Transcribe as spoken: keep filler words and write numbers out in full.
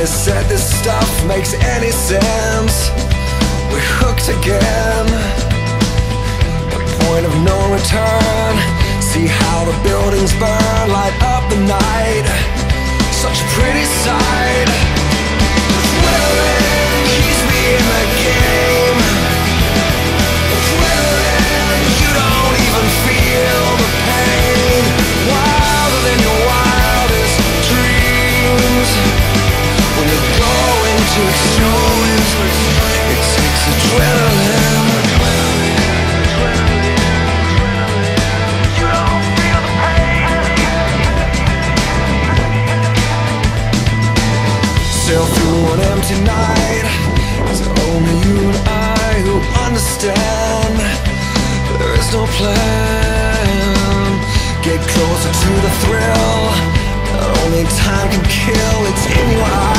said this stuff makes any sense. We're hooked again. The point of no return. See how the buildings burn, light up the night. Such a pretty sight. Adrenaline keeps me in the game. Adrenaline, you don't even feel the pain. Wilder than your wildest dreams. When you're going to extremes, it takes adrenaline. You don't feel the pain. Sail through an empty night. It's only you and I who understand. There is no plan. Get closer to the thrill that only time can kill. It's in your eyes.